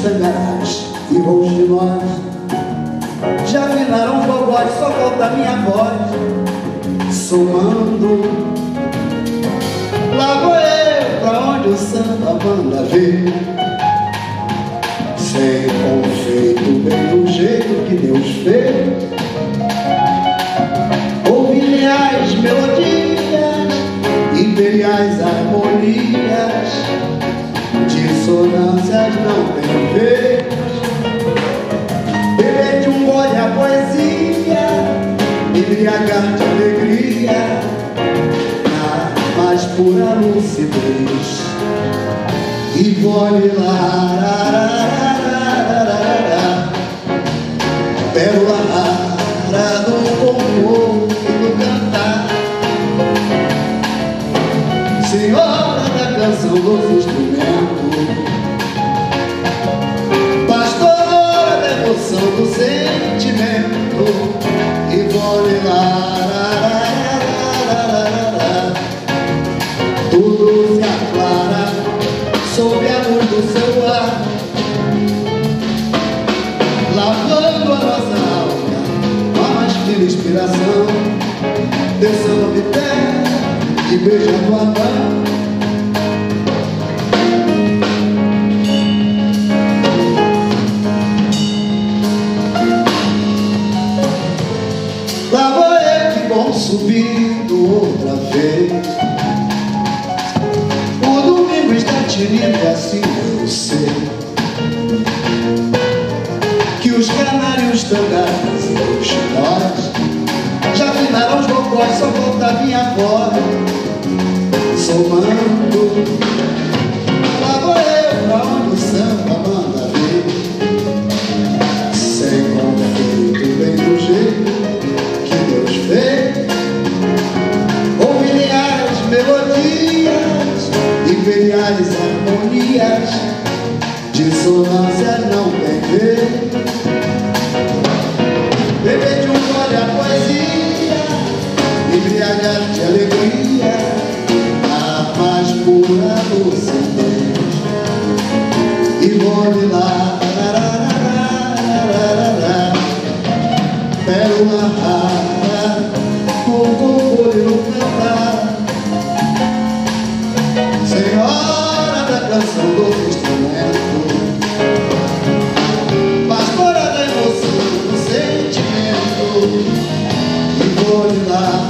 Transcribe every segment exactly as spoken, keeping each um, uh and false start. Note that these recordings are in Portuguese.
tangarás e rouxinóis. Já afinaram os gogóis, só falta a minha voz somando. Lá vou eu pra onde o samba manda ver, sem confeito, bem do jeito que Deus fez. Ouvir-lhe-ás melodias, imperiais harmonias, dissonâncias não tem vez. Beber de um gole a poesia, embriagar de alegria, na mais pura lucidez. E vole lá, pérola rara do compor e do cantar, senhora da canção dos instrumentos, pastora da emoção do sentimento. E vole lá, tudo se aclara sob a luz do seu ar, lavando a nossa alma com a mais fina inspiração, descendo de pé e beijando a mão. Lá vou eu que bom subindo outra vez. O domingo está tinindo e assim eu sei que os canários tangaras e os chinóis já afinaram os gogóis, só falta a minha voz somando. Lá vou eu pra onde o samba manda ver, sem conflito, bem do jeito que Deus fez. Ouvir-lhe-ás melodias, imperiais harmonias, dissonância não tem vez. Beber de um gole a poesia, embriagar de alegria, a mais pura lucidez. E vole lá, pérola rara com compor e no cantar, senhora da canção do instrumento, pastora da emoção do sentimento. E vole lá,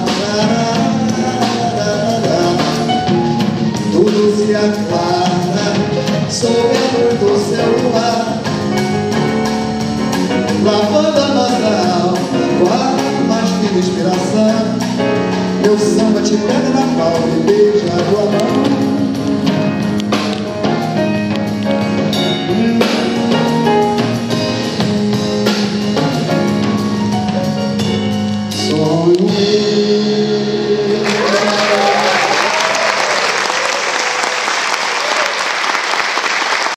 tudo se aclara sob a luz do seu luar, lavando a nossa alma com a mais fina inspiração. Meu samba te pega na palma e beija a tua mão.